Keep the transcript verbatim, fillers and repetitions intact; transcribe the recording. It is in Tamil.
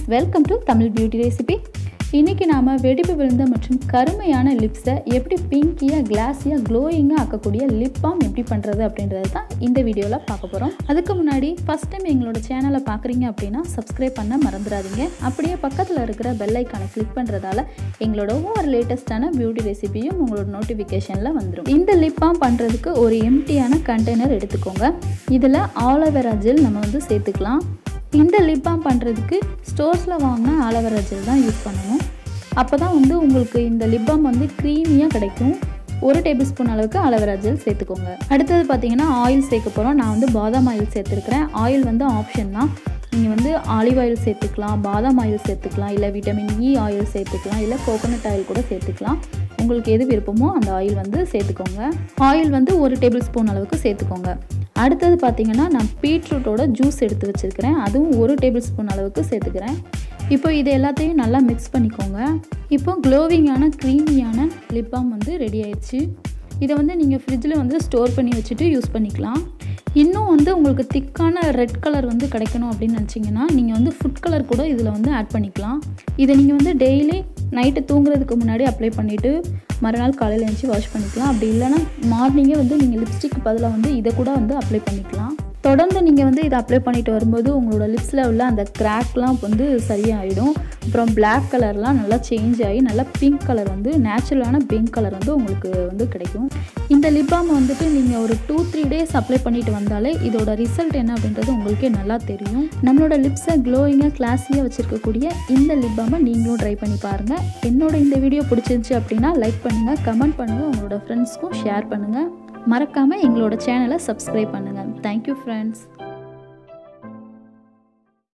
Welcome to Tamil beauty recipe. இன்றைக்கி நாம் வெடிப்பு விழுந்த மற்றும் கருமையான லிப்ஸை எப்படி பிங்கியாக கிளாஸியாக க்ளோயிங்காக ஆக்கக்கூடிய லிப் பாம் எப்படி பண்ணுறது அப்படின்றது தான் இந்த வீடியோவில் பார்க்க போகிறோம். அதுக்கு முன்னாடி ஃபஸ்ட் டைம் எங்களோட சேனலை பார்க்குறீங்க அப்படின்னா சப்ஸ்கிரைப் பண்ண மறந்துடாதீங்க. அப்படியே பக்கத்தில் இருக்கிற பெல் ஐக்கானை கிளிக் பண்ணுறதால எங்களோட ஒவ்வொரு லேட்டஸ்ட்டான பியூட்டி ரெசிபியும் உங்களோட நோட்டிஃபிகேஷனில் வந்துடும். இந்த லிப் பாம் பண்ணுறதுக்கு ஒரு எம்டியான கண்டெய்னர் எடுத்துக்கோங்க. இதில் ஆலோவேரா ஜெல் நம்ம வந்து சேர்த்துக்கலாம். இந்த லிப் பாம் பண்ணுறதுக்கு ஸ்டோர்ஸில் வாங்கின ஆலோவேரா ஜெல் தான் யூஸ் பண்ணணும். அப்போ தான் வந்து உங்களுக்கு இந்த லிப் பாம் வந்து க்ரீமியாக கிடைக்கும். ஒரு டேபிள் ஸ்பூன் அளவுக்கு ஆலோவேரா ஜெல் சேர்த்துக்கோங்க. அடுத்தது பார்த்திங்கன்னா ஆயில் சேர்க்க போகிறோம். நான் வந்து பாதாம் ஆயில் சேர்த்துருக்கிறேன். ஆயில் வந்து ஆப்ஷன் தான். நீங்கள் வந்து ஆலிவ் ஆயில் சேர்த்துக்கலாம், பாதாம் ஆயில் சேர்த்துக்கலாம், இல்லை விட்டமின் இ ஆயில் சேர்த்துக்கலாம், இல்லை கோகோனட் ஆயில் கூட சேர்த்துக்கலாம். உங்களுக்கு எது விருப்பமோ அந்த ஆயில் வந்து சேர்த்துக்கோங்க. ஆயில் வந்து ஒரு டேபிள் ஸ்பூன் அளவுக்கு சேர்த்துக்கோங்க. அடுத்தது பார்த்திங்கன்னா நான் பீட்ரூட்டோட ஜூஸ் எடுத்து வச்சுருக்கிறேன். அதுவும் ஒரு டேபிள் ஸ்பூன் அளவுக்கு சேர்த்துக்கிறேன். இப்போ இது எல்லாத்தையும் நல்லா மிக்ஸ் பண்ணிக்கோங்க. இப்போ க்ளோவிங்கான க்ரீமியான லிப் பாம் வந்து ரெடி ஆயிடுச்சு. இதை வந்து நீங்கள் ஃப்ரிட்ஜில் வந்து ஸ்டோர் பண்ணி வச்சுட்டு யூஸ் பண்ணிக்கலாம். இன்னும் வந்து உங்களுக்கு திக்கான ரெட் கலர் வந்து கிடைக்கணும் அப்படின்னு நினச்சிங்கன்னா நீங்கள் வந்து ஃபுட் கலர் கூட இதில் வந்து ஆட் பண்ணிக்கலாம். இதை நீங்கள் வந்து டெய்லி நைட்டு தூங்குறதுக்கு முன்னாடி அப்ளை பண்ணிவிட்டு மறுநாள் காலையில் எழுந்துச்சி வாஷ் பண்ணிக்கலாம். அப்படி இல்லைனா மார்னிங்கே வந்து நீங்கள் லிப்ஸ்டிக் பதிலாக வந்து இதை கூட வந்து அப்ளை பண்ணிக்கலாம். தொடர்ந்து நீங்கள் வந்து இதை அப்ளை பண்ணிட்டு வரும்போது உங்களோட லிப்ஸில் உள்ள அந்த கிராக்லாம் வந்து சரியாயிடும். அப்புறம் பிளாக் கலர்லாம் நல்லா சேஞ்ச் ஆகி நல்லா பிங்க் கலர் வந்து நேச்சுரலான பிங்க் கலர் வந்து உங்களுக்கு வந்து கிடைக்கும். இந்த லிப் பாம் வந்துட்டு நீங்கள் ஒரு டூ த்ரீ டேஸ் அப்ளை பண்ணிட்டு வந்தாலே இதோட ரிசல்ட் என்ன அப்படின்றது உங்களுக்கே நல்லா தெரியும். நம்மளோட லிப்ஸை க்ளோயிங்காக கிளாஸியாக வச்சுருக்கக்கூடிய இந்த லிப் பாமை நீங்களும் ட்ரை பண்ணி பாருங்கள். என்னோட இந்த வீடியோ பிடிச்சிருந்துச்சி அப்படின்னா லைக் பண்ணுங்கள், கமெண்ட் பண்ணுங்கள், உங்களோட ஃப்ரெண்ட்ஸ்க்கும் ஷேர் பண்ணுங்கள். மறக்காமல் எங்களோட சேனலை சப்ஸ்கிரைப் பண்ணுங்கள். Thank you friends.